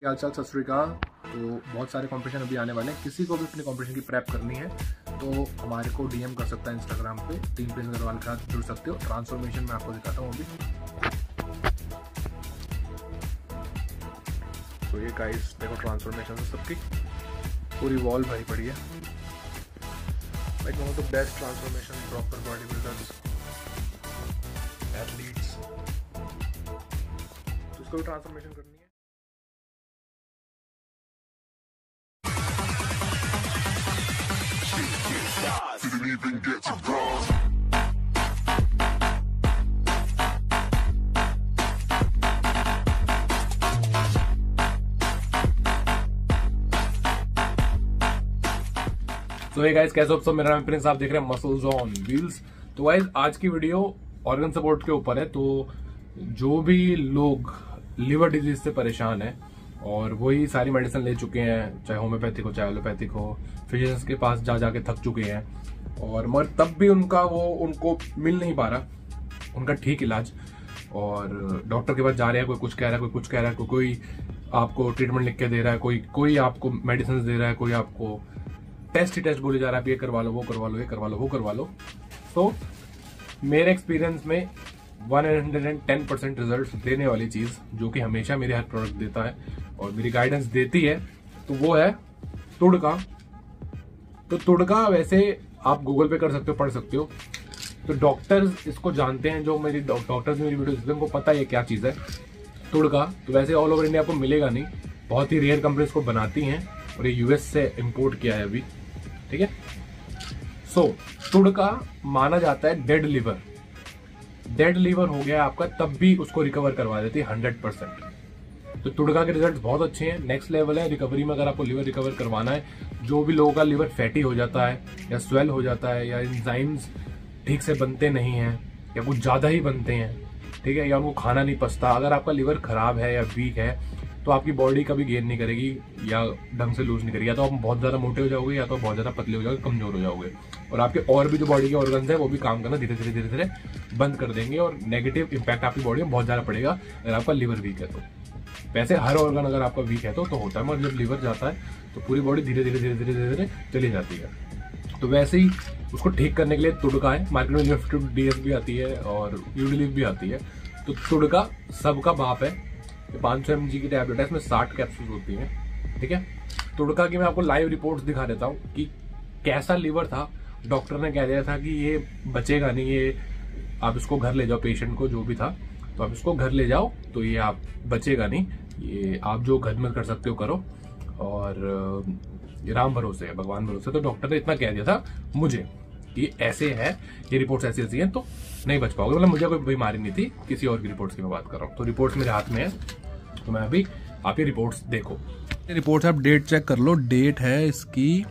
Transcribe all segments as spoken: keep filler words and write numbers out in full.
हाल चाल, सत श्री अकाल। तो बहुत सारे कॉम्पिटिशन अभी आने वाले हैं। किसी को भी अपने कॉम्पिटिशन की प्रेप करनी है तो हमारे को डीएम कर सकता है इंस्टाग्राम पे, टीम प्रिंस अग्रवाल के साथ जुड़ सकते हो। ट्रांसफॉर्मेशन मैं आपको दिखाता हूँ अभी। तो ये गाइस देखो, ट्रांसफॉर्मेशन से सबकी पूरी वॉल भरी पड़ी है। Like one of the best transformation, proper body builders, athletes. तो इसको भी ट्रांसफॉर्मेशन करनी है। Didn't even get to cross. तो ये गाइस कैसे हो सब, मेरा नाम प्रिंस, आप देख रहे हैं मसल्स ऑन व्हील्स। तो गाइस आज की वीडियो ऑर्गन सपोर्ट के ऊपर है। तो जो भी लोग लिवर डिजीज से परेशान है और वही सारी मेडिसिन ले चुके हैं, चाहे होम्योपैथिक हो चाहे एलोपैथिक हो, फिजिशियंस के पास जा जाके थक चुके हैं और मगर तब भी उनका वो उनको मिल नहीं पा रहा उनका ठीक इलाज, और डॉक्टर के पास जा रहे हैं, कोई कुछ कह रहा है, कोई कुछ कह रहा है, कोई कोई आपको ट्रीटमेंट लिख के दे रहा है, कोई कोई आपको मेडिसिन दे रहा है, कोई आपको टेस्ट ही टेस्ट बोले जा रहा है, ये करवा लो, वो करवा लो, ये करवा लो, वो करवा लो। तो मेरे एक्सपीरियंस में one hundred ten percent result देने वाली चीज, जो कि हमेशा मेरे हर प्रोडक्ट देता है और मेरी गाइडेंस देती है, तो वो है तुड़का। तो तुड़का वैसे आप गूगल पे कर सकते हो, पढ़ सकते हो। तो डॉक्टर्स इसको जानते हैं, जो मेरी डॉक्टर्स मेरी वीडियो देखते हैं उनको पता है क्या चीज है तुड़का। तो वैसे ऑल ओवर इंडिया आपको मिलेगा नहीं, बहुत ही रेयर कंपनी इसको बनाती हैं और ये यूएस से इंपोर्ट किया है अभी, ठीक है। सो तुड़का माना जाता है डेड लिवर। डेड लिवर हो गया आपका तब भी उसको रिकवर करवा देती है हंड्रेड परसेंट। तो तुड़का के रिजल्ट बहुत अच्छे हैं, नेक्स्ट लेवल है रिकवरी में। अगर आपको लिवर रिकवर करवाना है, जो भी लोगों का लिवर फैटी हो जाता है या स्वेल हो जाता है या एंजाइम्स ठीक से बनते नहीं हैं या कुछ ज्यादा ही बनते हैं, ठीक है, या उनको खाना नहीं पचता, अगर आपका लिवर खराब है या वीक है तो आपकी बॉडी कभी गेन नहीं करेगी या ढंग से लूज नहीं करेगी। या तो आप बहुत ज्यादा मोटे हो जाओगे या तो बहुत ज्यादा पतले हो जाओगे, कमजोर हो जाओगे, और आपके और भी जो बॉडी के ऑर्गन्स है वो भी काम करना धीरे धीरे धीरे धीरे बंद कर देंगे और नेगेटिव इंपैक्ट आपकी बॉडी में बहुत ज्यादा पड़ेगा अगर आपका लिवर वीक है तो। वैसे हर ऑर्गन अगर आपका वीक है तो तो होता है, मगर जब लिवर जाता है तो पूरी बॉडी धीरे धीरे धीरे धीरे धीरे चली जाती है। तो वैसे ही उसको ठीक करने के लिए तुड़का है। मार्केट में लिफ्ट डीएस भी आती है और यूडिलिफ भी आती है। तो तुड़का सबका बाप है। पाँच सौ एम जी की टैबलेट है, इसमें साठ कैप्सूल होती हैं, ठीक है। तुड़का की मैं आपको लाइव रिपोर्ट्स दिखा देता हूँ कि कैसा लिवर था। डॉक्टर ने कह दिया था कि ये बचेगा नहीं, ये आप इसको घर ले जाओ, पेशेंट को जो भी था, तो आप इसको घर ले जाओ, तो ये आप बचेगा नहीं, ये आप जो घर में कर सकते हो करो, और ये राम भरोसे है, भगवान भरोसे। तो डॉक्टर ने इतना कह दिया था मुझे कि ऐसे है, ये रिपोर्ट्स ऐसी ऐसी हैं, तो नहीं बच पाओगे। मतलब मुझे कोई बीमारी नहीं थी, किसी और की रिपोर्ट्स की मैं बात कर रहा हूँ। तो रिपोर्ट्स मेरे हाथ में है, तो मैं अभी आप ये रिपोर्ट्स देखो। रिपोर्ट्स आप डेट चेक कर लो। डेट है इसकी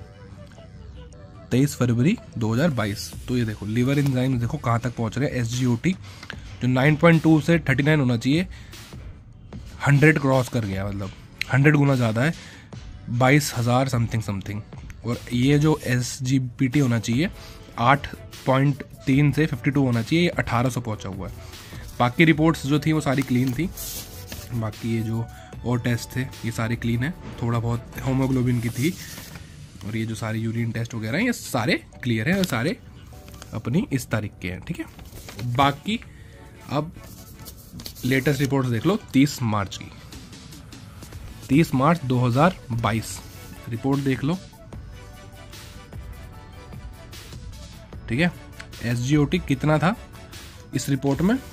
तेईस फरवरी दो हज़ार बाईस। तो ये देखो लिवर एंजाइम देखो कहाँ तक पहुँच रहे हैं। एसजीओटी जो नाइन पॉइंट टू से थर्टी नाइन होना चाहिए, हंड्रेड क्रॉस कर गया, मतलब हंड्रेड गुना ज़्यादा है, बाईस हज़ार समथिंग समथिंग। और ये जो एसजीपीटी होना चाहिए आठ पॉइंट तीन से फिफ्टी टू होना चाहिए, ये अठारह सौ पहुँचा हुआ है। बाकी रिपोर्ट्स जो थी वो सारी क्लीन थी। बाकी ये जो और टेस्ट थे ये सारे क्लीन है। थोड़ा बहुत होमोग्लोबिन की थी, और ये जो सारे यूरिन टेस्ट वगैरह हैं ये सारे क्लियर हैं और सारे अपनी इस तारीख के हैं, ठीक है। बाकी अब लेटेस्ट रिपोर्ट्स देख लो तीस मार्च की, तीस मार्च दो हज़ार बाईस रिपोर्ट देख लो, ठीक है। एसजीओटी कितना था इस रिपोर्ट में?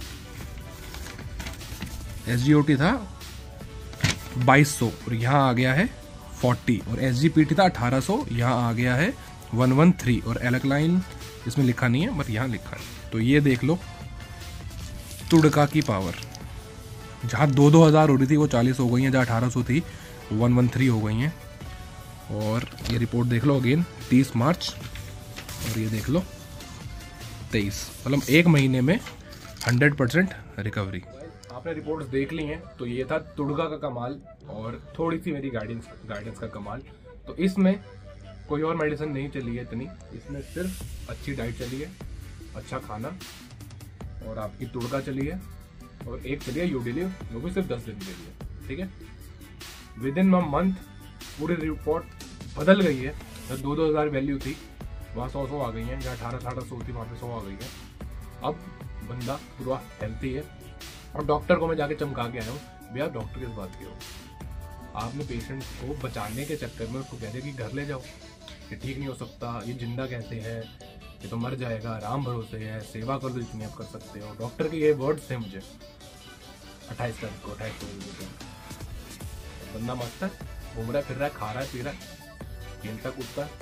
एसजीओटी था बाईस सौ और यहाँ आ गया है चालीस, और एसजीपीटी था अठारह सौ, यहाँ आ गया है एक सौ तेरह, और एलकलाइन इसमें लिखा नहीं है बट यहाँ लिखा है। तो ये देख लो तुड़का की पावर, जहाँ दो दो हज़ार हो रही थी वो चालीस हो गई हैं, जहाँ अठारह सौ थी वो एक सौ तेरह हो गई हैं। और ये रिपोर्ट देख लो अगेन तीस मार्च, और ये देख लो तेईस, मतलब एक महीने में हंड्रेड परसेंट रिकवरी। आपने रिपोर्ट्स देख ली हैं। तो ये था तुड़का का कमाल और थोड़ी सी मेरी गाइडेंस गाइडेंस का कमाल। तो इसमें कोई और मेडिसिन नहीं चली है इतनी, इसमें सिर्फ अच्छी डाइट चली है, अच्छा खाना, और आपकी तुड़का चली है, और एक चली है यूडिलिफ, वो भी सिर्फ दस दिन के लिए, ठीक है। विद इन अ मंथ पूरी रिपोर्ट बदल गई है। जब दो दो हजार वैल्यू थी वहाँ सौ सौ आ गई है, जहाँ अठारह अठारह सौ थी वहाँ पे सौ आ गई है। अब बंदा पूरा हेल्थी है। और डॉक्टर को मैं जाके चमका के आया हूँ, भैया डॉक्टर किस बात की हो, आपने पेशेंट को बचाने के चक्कर में उसको कह दिया कि घर ले जाओ, ये ठीक नहीं हो सकता, ये जिंदा कैसे है, ये तो मर जाएगा, राम भरोसे है, सेवा कर दो जितनी आप कर सकते हो। डॉक्टर के ये वर्ड्स थे मुझे अट्ठाईस तारीख को अट्ठाईस को। बंदा मस्त है, घूम रहा है, फिर रहा है, खा रहा है, पी रहा है, खेलता कूदता है,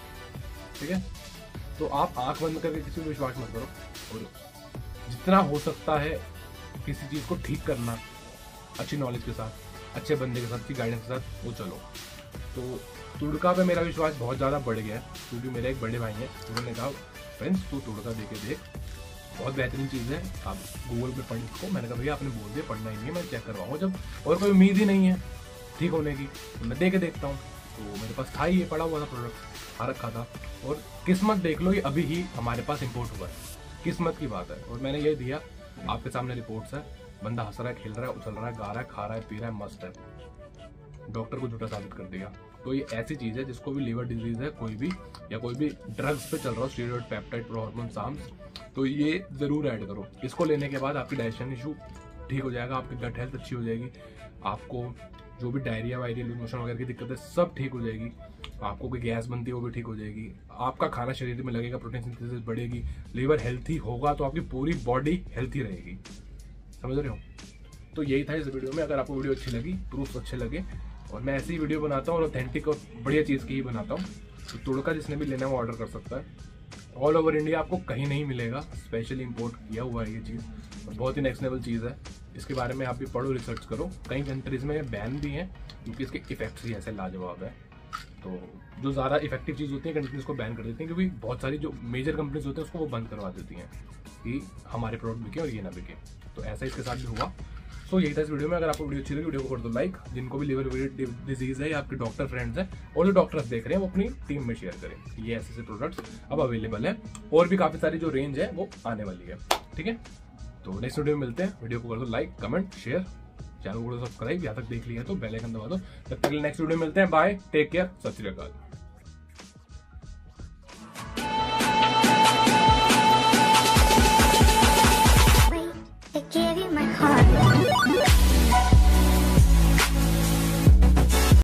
ठीक है। तो आप आंख बंद करके किसी को विश्वास मत करो, और जितना हो सकता है किसी चीज को ठीक करना अच्छी नॉलेज के साथ, अच्छे बंदे के साथ, अच्छी गाइडेंस के साथ वो चलो। तो तुड़का पे मेरा विश्वास बहुत ज़्यादा बढ़ गया है, क्योंकि मेरे एक बड़े भाई हैं, उन्होंने कहा फ्रेंड्स तू तुड़का दे के देख, बहुत बेहतरीन चीज़ है, आप गूगल पे पढ़ को। मैंने कहा भैया आपने बोल दिया पढ़ना ही नहीं है, मैं चेक करवाऊँ, जब और कोई उम्मीद ही नहीं है ठीक होने की तो मैं दे के देखता हूँ। तो मेरे पास था ही ये पड़ा हुआ था प्रोडक्ट, आ रखा था, और किस्मत देख लो ये अभी ही हमारे पास इम्पोर्ट हुआ है, किस्मत की बात है। और मैंने ये दिया, आपके सामने रिपोर्ट्स है, बंदा हंस रहा है, खेल रहा है, उछल रहा है, गा रहा है, खा रहा है, पी रहा है, मस्त है, डॉक्टर को झूठा साबित कर दिया। तो ये ऐसी चीज है जिसको भी लीवर डिजीज है कोई भी, या कोई भी ड्रग्स पे चल रहा हो, स्टेरॉइड, पेप्टाइड, प्रोहार्मोन, साम्स, तो ये जरूर ऐड करो। इसको लेने के बाद आपकी डाइजेशन इशू ठीक हो जाएगा, आपकी गट हेल्थ अच्छी हो जाएगी, आपको जो भी डायरिया वायरिया लूज मोशन वगैरह की दिक्कत है सब ठीक हो जाएगी, आपको कोई गैस बनती है वो भी ठीक हो जाएगी, आपका खाना शरीर में लगेगा, प्रोटीन सिंथेसिस बढ़ेगी, लीवर हेल्थी होगा तो आपकी पूरी बॉडी हेल्थी रहेगी। समझ रहे हो? तो यही था इस वीडियो में। अगर आपको वीडियो अच्छी लगी, प्रूफ अच्छे लगे, और मैं ऐसी वीडियो बनाता हूँ और ऑथेंटिक और बढ़िया चीज़ की ही बनाता हूँ, तो तुड़का जिसने भी लेना है वो ऑर्डर कर सकता है। ऑल ओवर इंडिया आपको कहीं नहीं मिलेगा, स्पेशली इंपोर्ट किया हुआ है ये चीज़, और बहुत ही नेक्स्ट लेवल चीज़ है। इसके बारे में आप भी पढ़ो, रिसर्च करो। कई कंट्रीज में बैन भी है क्योंकि इसके इफेक्ट्स ही ऐसे लाजवाब है। तो जो ज़्यादा इफेक्टिव चीज़ होती है कंट्रीज को बैन कर देती हैं, क्योंकि बहुत सारी जो मेजर कंपनीज होती हैं उसको वो बंद करवा देती हैं कि हमारे प्रोडक्ट बिके और ये ना बिके। तो ऐसा इसके साथ भी हुआ। तो यही था इस वीडियो में। अगर आपको वीडियो अच्छी लगी, वीडियो को कर दो लाइक। जिनको भी लिवर डिजीज है या आपके डॉक्टर फ्रेंड्स हैं और जो डॉक्टर्स देख रहे हैं वो अपनी टीम में शेयर करें। ये ऐसे ऐसे प्रोडक्ट्स अब अवेलेबल है, और भी काफ़ी सारी जो रेंज है वो आने वाली है, ठीक है। तो नेक्स्ट वीडियो में मिलते हैं। वीडियो को कर दो लाइक, कमेंट, शेयर, चैनल को सब्सक्राइब, यहाँ तक देख लिया तो बेल आइकन दबा दो। तब तक नेक्स्ट वीडियो में मिलते हैं। बाय, टेक केयर, सत श्री अकाल।